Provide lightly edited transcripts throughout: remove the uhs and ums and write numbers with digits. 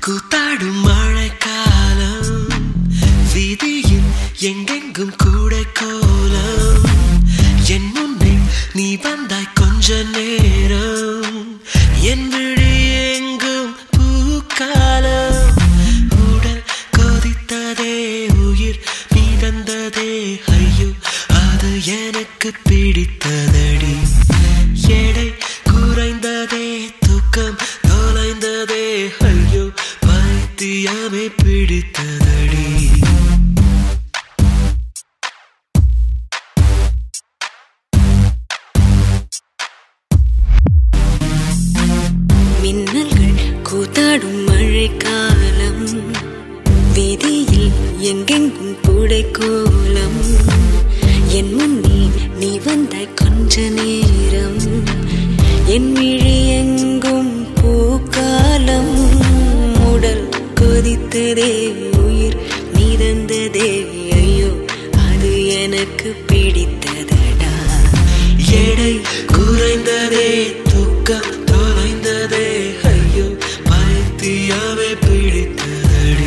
கூத்தாடும் மழைக்காலம் வீதியில் எங்கெங்கும் கூட கோலம் என் முன்னே நீ வந்தாய் கொஞ்ச நேரம் என் விழி எங்கும் பூக்காலம் உடல் கொதித்ததே உயிர் மிதந்ததே ஐயோ அது எனக்கு பிடித்ததடி எடை குறைந்ததே தூக்கம் தொலைந்ததே ஐயோ பைத்தியமே பிடித்ததடி மின்னல்கள் கூத்தாடும் மழைக்காலம் வீதியில் எங்கெங்கும் பூடை கோலம் என் முன்னே நீ வந்தாய் கொஞ்ச நேரம் என் விழி எங்கும் பூக்காலம் உடல் கொதித்ததே உயிர் மிதந்ததே ஐயோ அது எனக்கு பிடித்ததடா எடை குறைந்ததே தூக்கம் தொலைந்ததே ஐயோ பைத்தியமே பிடித்ததடி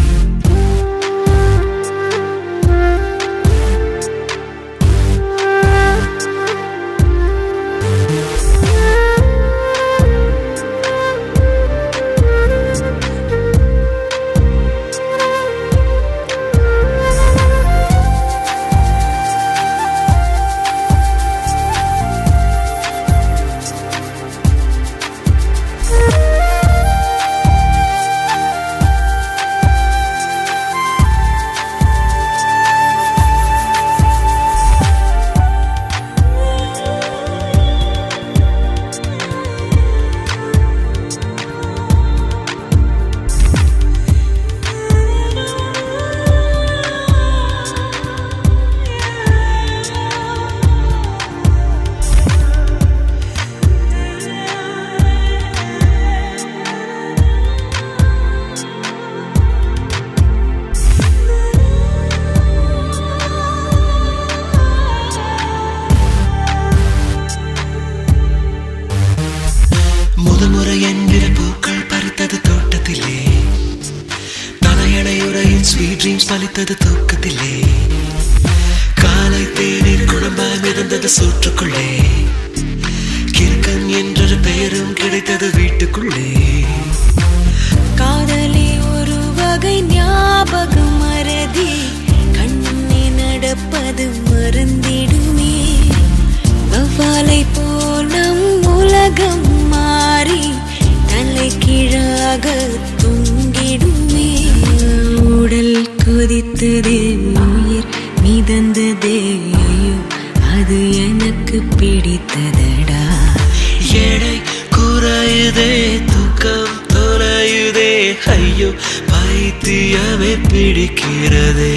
பலித்தது தூக்கத்திலே காலை தேநீர் குழம்பாய் மிதந்தது சூற்றுக்குள்ளே கிறுக்கன் என்றொரு பெயரும் கிடைத்தது வீட்டுக்குள்ளே காதலி ஒரு வகை ஞாபகம் மறதி கண்ணே நடப்பது மறந்திடுமே வவ்வாலை போல் நம் உலகம் மாறி தலை கீழாக தூங்கிடுமே உடல் கொதித்ததே உயிர் மிதந்ததே ஐயோ அது எனக்கு பிடித்ததடா எடை குறையுதே தூக்கம் தொலையுதே ஐயோ பைத்தியமே பிடிக்கிறதே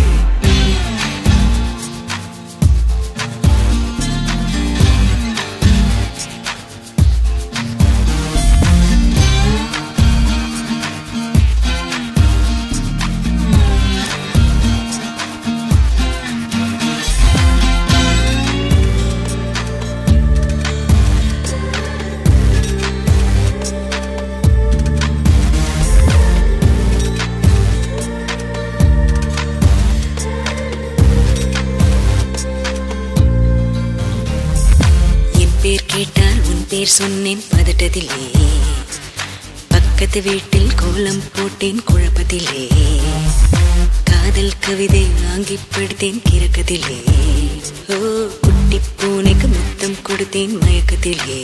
பேர் சொன்னேன் பதட்டத்திலே பக்கத்து வீட்டில் கோலம் போட்டேன் குழப்பத்திலே காதல் கவிதை வாங்கி படித்தேன் கிறக்கத்திலே ஓ குட்டி பூனைக்கு முத்தம் கொடுத்தேன் மயக்கத்திலே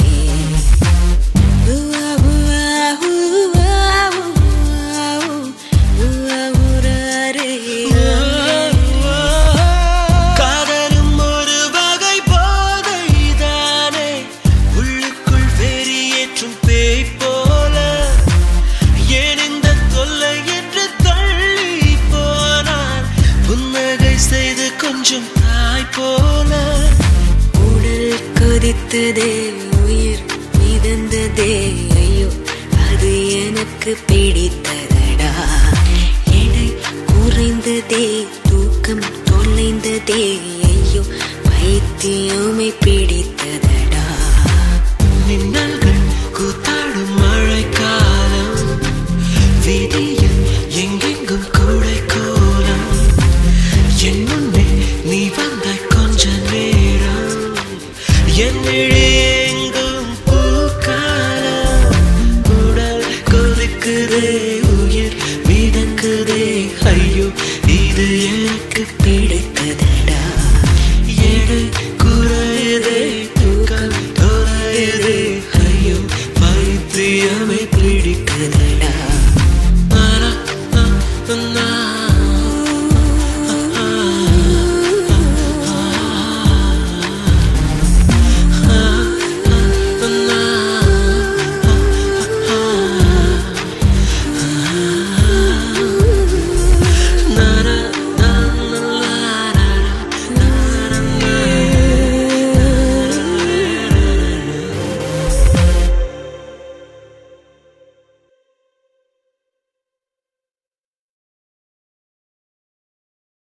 கொதித்ததே உயிர் மிதந்ததே ஐயோ அது எனக்கு பிடித்ததடா எடை குறைந்ததே தூக்கம் தொலைந்ததே ஐயோ பைத்தியமே பிடித்ததடா மின்னல்கள் கூத்தாடும் மழைக்காலம் குறையுதே உயிர் மிதக்குதே ஐயோ இது எனக்கு பிடித்ததடா எடை குறையுதே தூக்கம் தொலையுதே ஐயோ பைத்தியமே